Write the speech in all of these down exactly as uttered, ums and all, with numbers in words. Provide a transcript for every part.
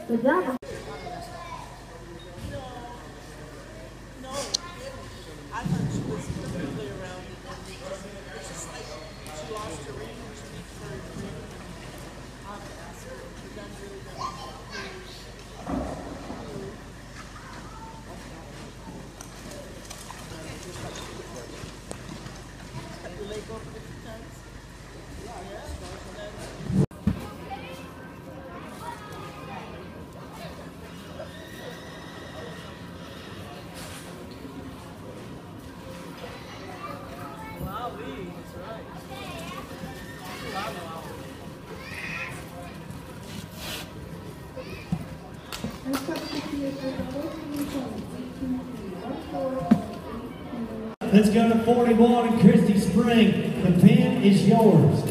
Good job. Let's go to forty-one in Christie Spring. The pin is yours.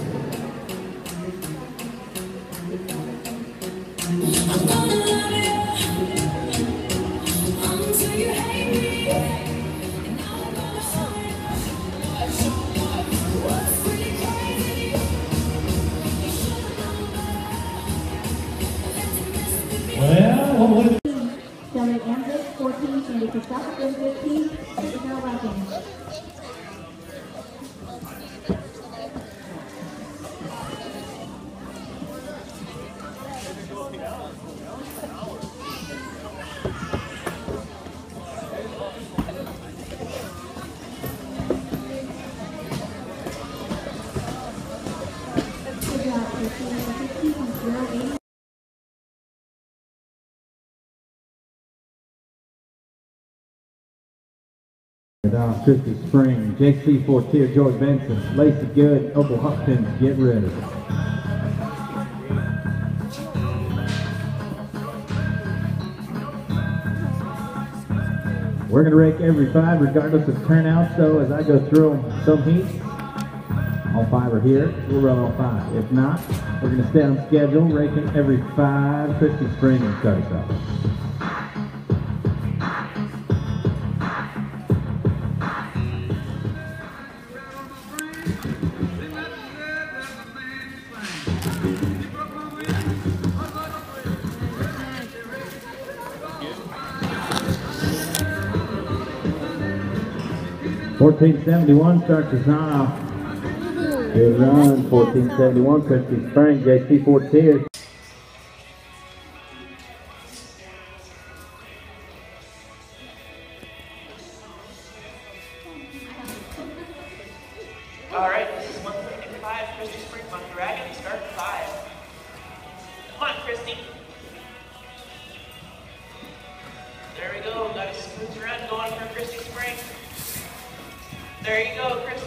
Well, what would Selling Amber fourteen and the Livestock fifteen is now rocking. Down Christie Spring, J C Fortier, George Benson, Lacey Good, Opal Hopkins, get ready. We're going to rake every five regardless of turnout, so as I go through them, some heats, all five are here, we'll run all five. If not, we're going to stay on schedule, raking every five Christie Spring and start us out. fourteen seventy-one starts us off. Good run, fourteen seventy-one, Christie Spring, J C Fortier. All right, this is one thirty-five, Christie Spring, Monkey Dragon, start five. Come on, Christie. There we go, got a smooth run going for Christie Spring. There you go, Christie.